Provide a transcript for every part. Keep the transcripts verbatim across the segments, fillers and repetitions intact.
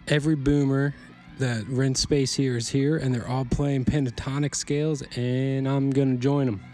every boomer that rents space here is here, and they're all playing pentatonic scales, and I'm gonna join them.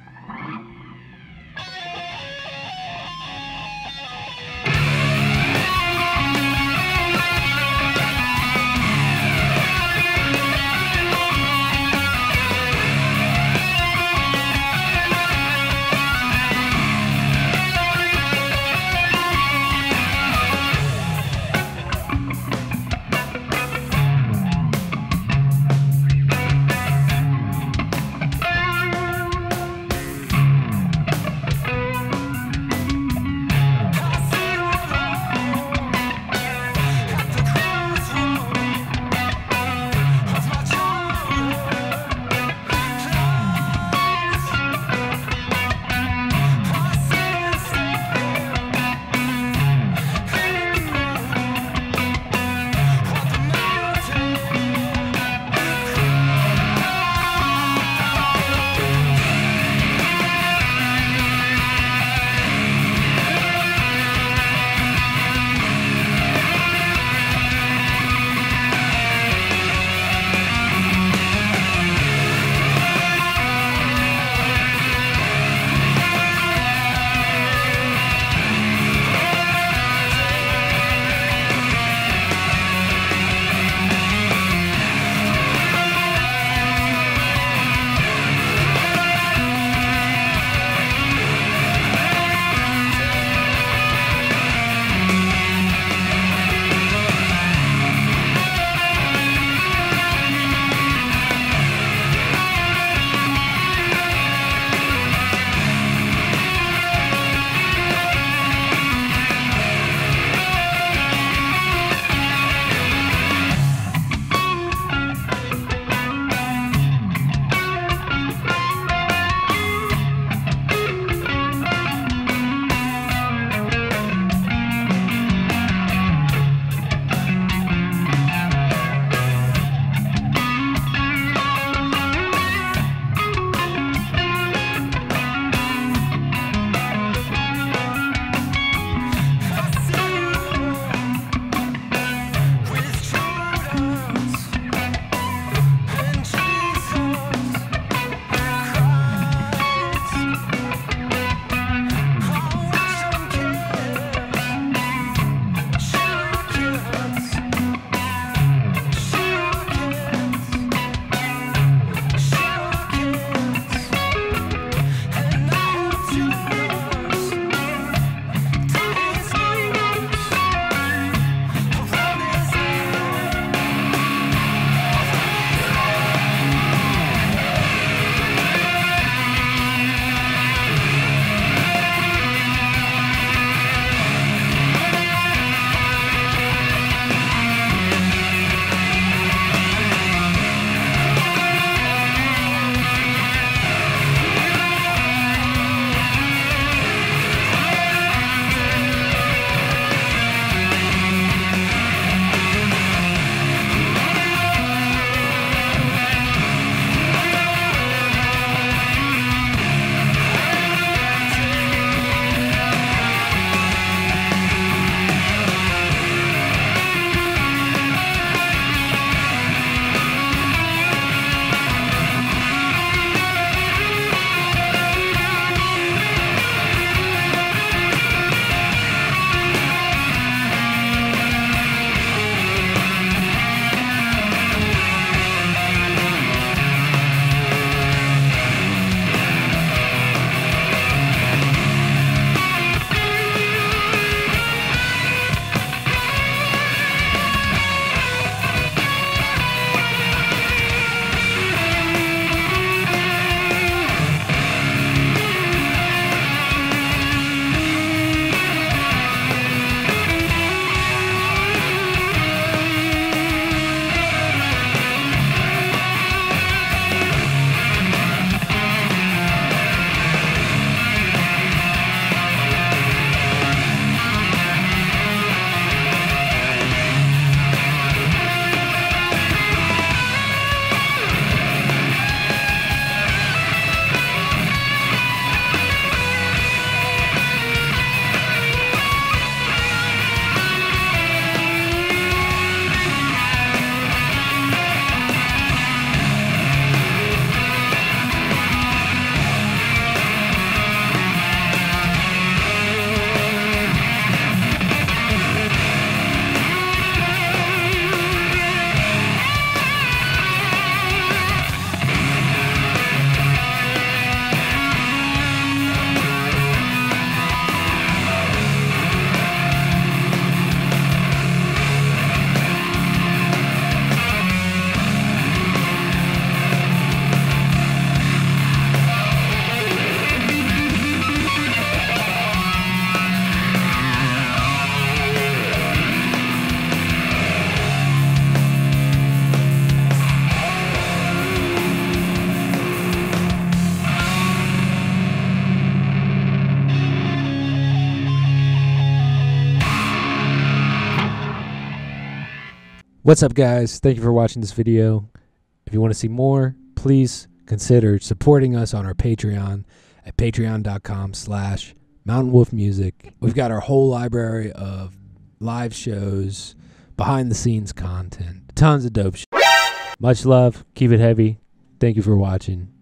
What's up, guys? Thank you for watching this video. If you want to see more, please consider supporting us on our Patreon at patreon.com slash mountainwolfmusic. We've got our whole library of live shows, behind the scenes content, tons of dope shit. Much love. Keep it heavy. Thank you for watching.